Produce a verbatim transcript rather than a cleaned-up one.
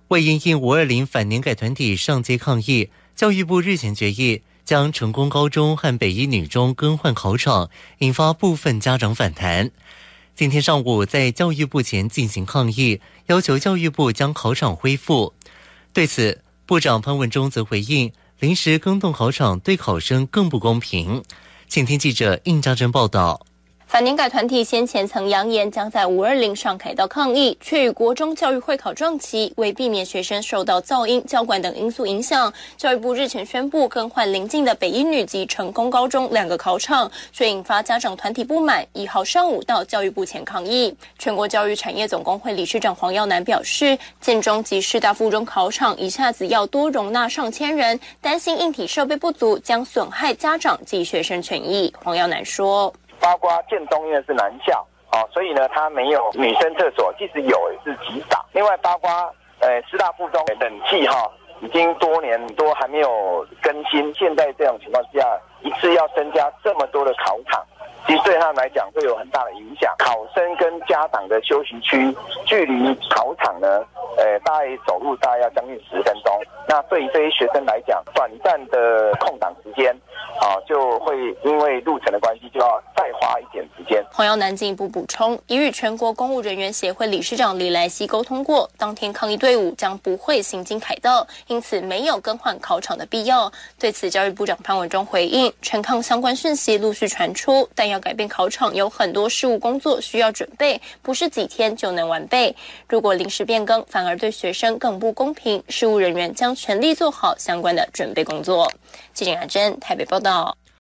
为因应五二零反年改团体上街抗议，教育部日前决议将成功高中和北一女中更换考场，引发部分家长反弹。今天上午在教育部前进行抗议，要求教育部将考场恢复。对此，部长潘文忠则回应，临时更动考场对考生更不公平。请听记者应家珍报道。 反年改团体先前曾扬言将在五二零上凯道抗议，却与国中教育会考撞期，为避免学生受到噪音、教管等因素影响，教育部日前宣布更换邻近的北一女及成功高中两个考场，却引发家长团体不满，一号上午到教育部前抗议。全国教育产业总工会理事长黄耀南表示，建中及师大附中考场一下子要多容纳上千人，担心硬体设备不足将损害家长及学生权益。黄耀南说， 包括建中因为是男校，哦，所以呢，它没有女生厕所，即使有也是极少。另外，包括呃师大附中冷气哈，已经多年多还没有更新。现在这种情况下，一次要增加这么多的考场，其实对他们来讲会有很大的影响。考生跟家长的休息区距离考场呢，呃，大概走路大概要将近十分钟。那对于这些学生来讲，短暂的空档时间，啊，就会因为路程的关系，就要再花一点时间。 黄耀南进一步补充，已与全国公务人员协会理事长李来希沟通过，当天抗议队伍将不会行经凯道，因此没有更换考场的必要。对此，教育部长潘文忠回应，全抗相关讯息陆续传出，但要改变考场有很多事务工作需要准备，不是几天就能完备。如果临时变更，反而对学生更不公平，事务人员将全力做好相关的准备工作。记者阿珍台北报道。